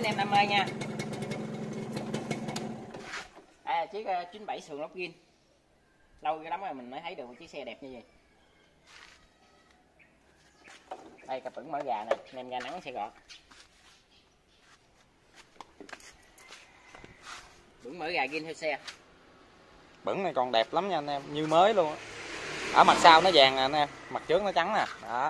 em đam mê nha. Chiếc 97 sườn lốc gin. Lâu cái lắm rồi mình mới thấy được một chiếc xe đẹp như vậy. Đây cặp ửng mỡ gà nè, anh em ra nắng sẽ gọt. Ửng mỡ gà gin theo xe. Bửng này còn đẹp lắm nha anh em, như mới luôn á. Ở mặt sau nó vàng nè anh em, mặt trước nó trắng nè. Đó.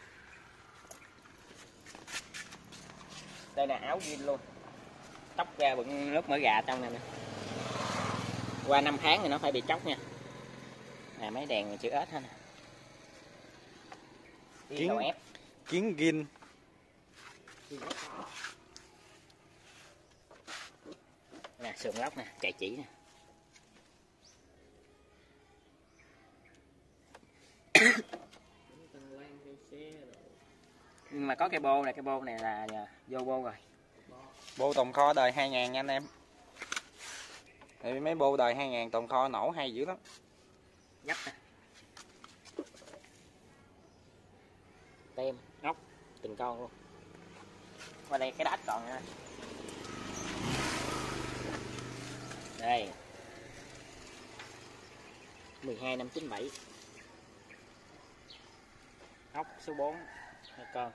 Đây là áo gin luôn. Tóc ra bựng lớp mỡ gà trong này nè. Qua 5 tháng thì nó phải bị chóc nha. Mấy đèn chữ ếch hết nè. Kiến gin. Nè sườn lốc nè, chạy chỉ nè. Nhưng mà có cái bô này là vô bô rồi. Bô tồn kho đời 2000 nha anh em. Thì mấy bô đời 2000 tồn kho nổ hay dữ lắm. Dấp nè. Tem, ốc, từng con luôn. Qua đây cái đát còn nha. Đây. 12597. Ốc số 4 hai con.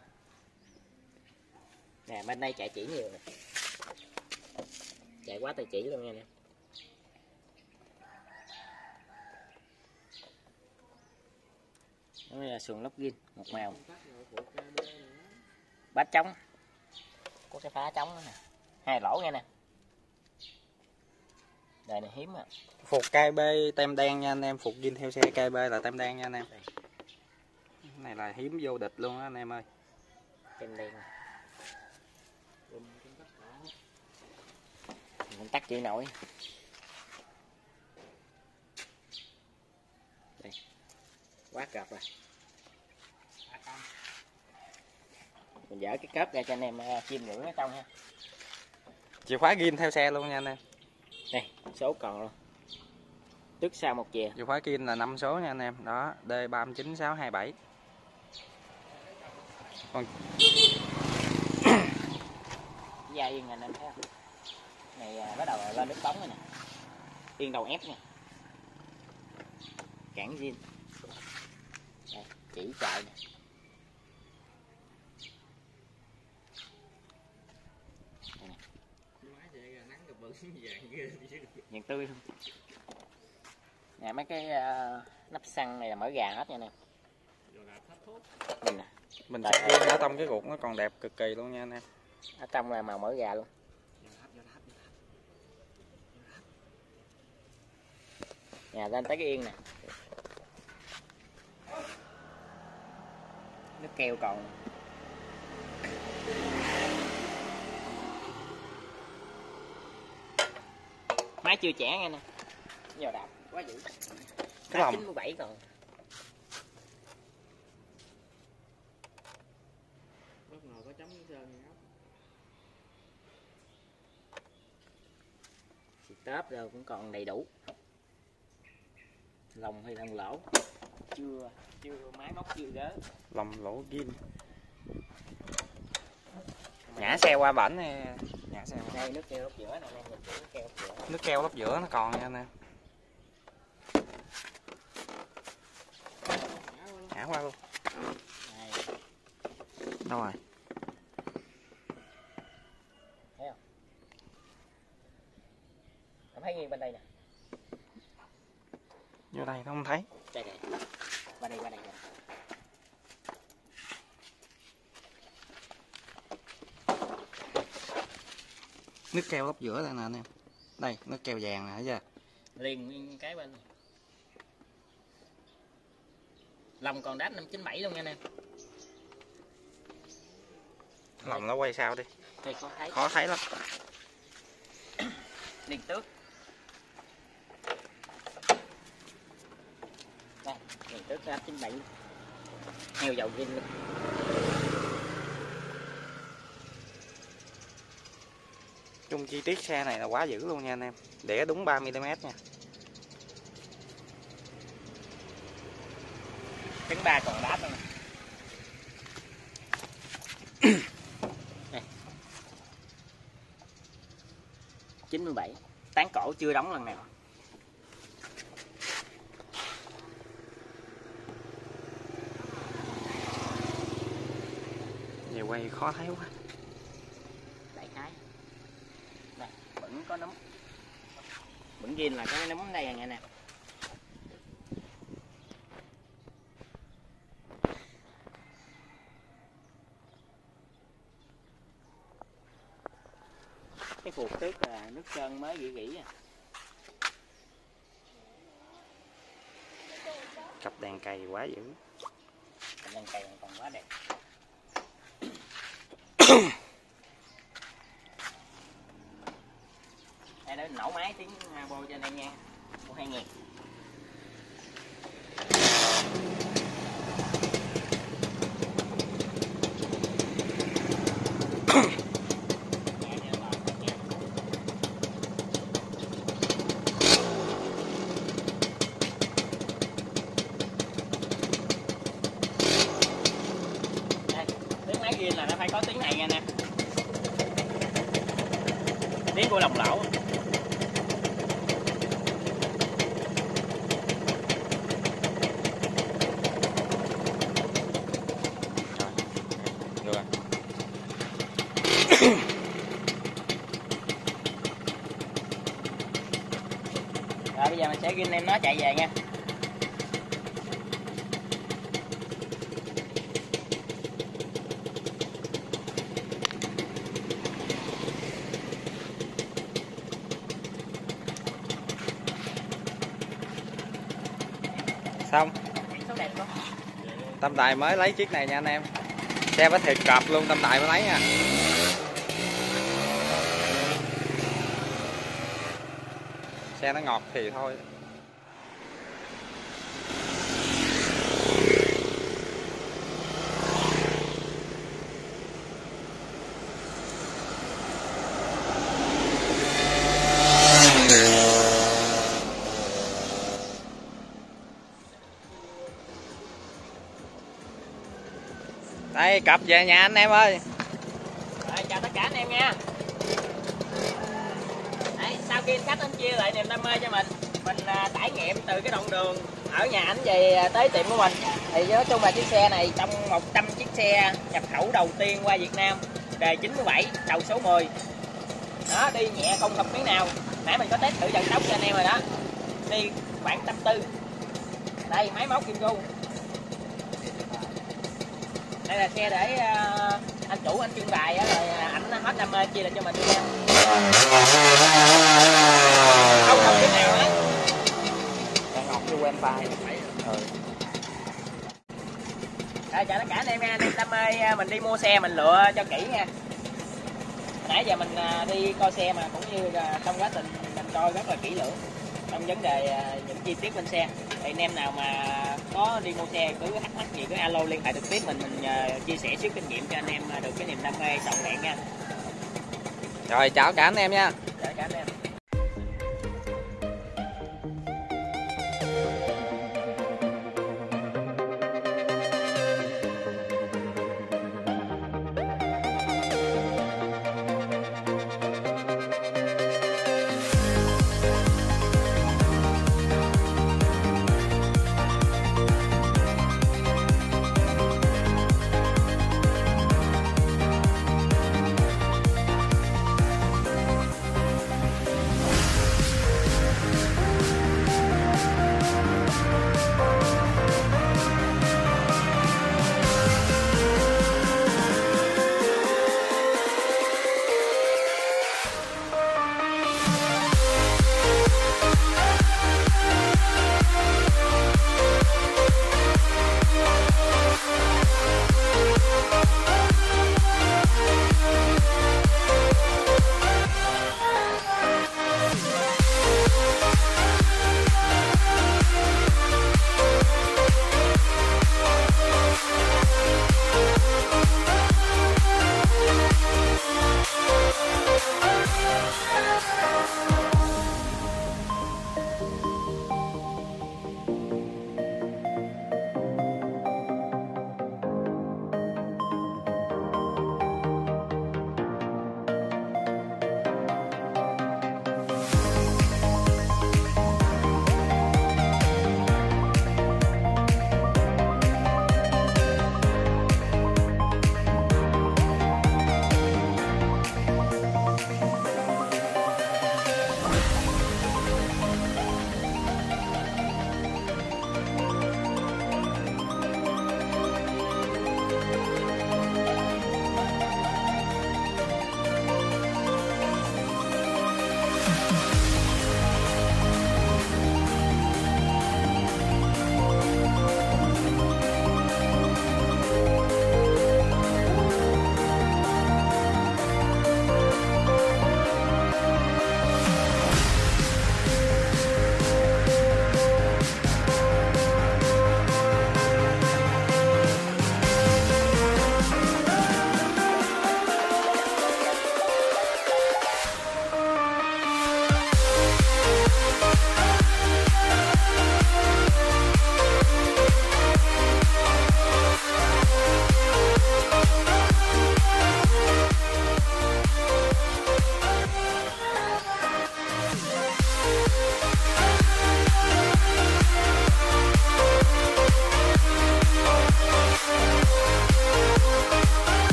Nè bên đây chạy chỉ nhiều nè. Chạy quá tay chỉ luôn nha nè. Đó là sườn lốc gin một màu. Bát trống. Có cái phá trống nữa nè. 2 lỗ nha nè. Đời này hiếm à. Phục KB tem đen nha anh em, phục gin theo xe KB là tem đen nha anh em. Đây. Cái này là hiếm vô địch luôn á anh em ơi. Tem đen. Mình tắt chữ nổi. Đây. Quá cọp rồi. Mình dỡ cái cớp ra cho anh em chiêm ngưỡng ở trong ha. Chìa khóa gin theo xe luôn nha anh em. Đây, số còn luôn. Trước sau một chìa. Chìa khóa gin là 5 số nha anh em. Đó, D39627. Còn da yên anh em thấy không? Này bắt đầu lên nước bóng rồi nè. Yên đầu ép nha. Cản zin. Đây, chỉ chạy nè. Vàng tươi không? Nè mấy cái nắp xăng này là mỡ gà hết nha nè. mình sẽ ghi ở trong cái ruột nó còn đẹp cực kỳ luôn nha anh em. Ở trong là màu mỡ gà luôn. Nè lên tới cái yên nè. Nước keo còn. Máy chưa trẻ nghe nè. Giờ đạp quá dữ. 97 còn. Bất ngờ có chấm sơn nữa. Xịt tớp rồi cũng còn đầy đủ. Lồng hay lồng lỗ. Chưa máy móc chưa gớ. Lồng lỗ gin. Nhả xe qua bển này. Nhả xe qua. Đây nước keo lốc giữa nè, nước keo lốc giữa. Nước keo lốc giữa nó còn nha anh em. Nhả qua luôn. Đây. Đâu rồi? Thấy không? Em thấy nghiêng bên đây nè. Vô đây không thấy. Đây này. Qua đây. Nước keo lốc giữa đây nè anh em. Đây, nước keo vàng nè, thấy chưa? Liền nguyên cái bên này. Lòng còn đát 597 luôn nha anh em. Lòng nó quay sao đi. Đây Khó thấy lắm. Liền tước. Đây, liền tước 597. Heo dầu gin luôn. Chung chi tiết xe này là quá dữ luôn nha anh em. Để đúng 3mm nha. Trứng 3 còn đát luôn nè. Đây. 97. Tán cổ chưa đóng lần nào. Về quay khó thấy quá. Đại khái. Nè, vẫn có nấm. Vẫn ghiền là cái nấm đây nghe nè. Cái phuộc trước là nước sơn mới gỉ gỉ à. Cặp đèn cày quá dữ. Cặp đèn cày còn quá đẹp. Đây đó nổ máy tiếng bô cho anh em nha. Của 2000. Tiếng máy ghiền là nó phải có tiếng này nha nè. Tiếng của lồng lỗ. Rồi. Rồi bây giờ mình sẽ ghiền em nó chạy về nha. Xong. Số đẹp luôn. Tâm Tài mới lấy chiếc này nha anh em. Xe bánh thịt cọp luôn, Tâm Tài mới lấy nha. Xe nó ngọt thì thôi. Đây, cặp về nhà anh em ơi. Rồi, chào tất cả anh em nha. Đấy, sau khi khách anh chia lại niềm đam mê cho mình trải nghiệm từ cái đoạn đường ở nhà ảnh về tới tiệm của mình. Thì nói chung là chiếc xe này trong 100 chiếc xe nhập khẩu đầu tiên qua Việt Nam, đề 97, đầu số 10. Đó, đi nhẹ không gặp miếng nào. Nãy mình có test thử vận tốc cho anh em rồi đó. Đi khoảng 140. Đây, máy móc kim gu. Đây là xe để anh chủ anh trưng bày á, rồi ảnh hết đam mê chia lại cho mình đi nha. Không không cái nào hết. Ngọt như quen tay. Rồi chào tất cả anh em nha, anh em đam mê mình đi mua xe mình lựa cho kỹ nha. Nãy giờ mình đi coi xe mà cũng như là trong quá trình mình coi rất là kỹ lưỡng trong vấn đề những chi tiết bên xe. Thì anh em nào mà có đi mua xe cứ thắc mắc gì cứ alo liên hệ trực tiếp mình chia sẻ xíu kinh nghiệm cho anh em được cái niềm đam mê trọn vẹn nha. Rồi chào cả anh em nha. Chào cả anh em.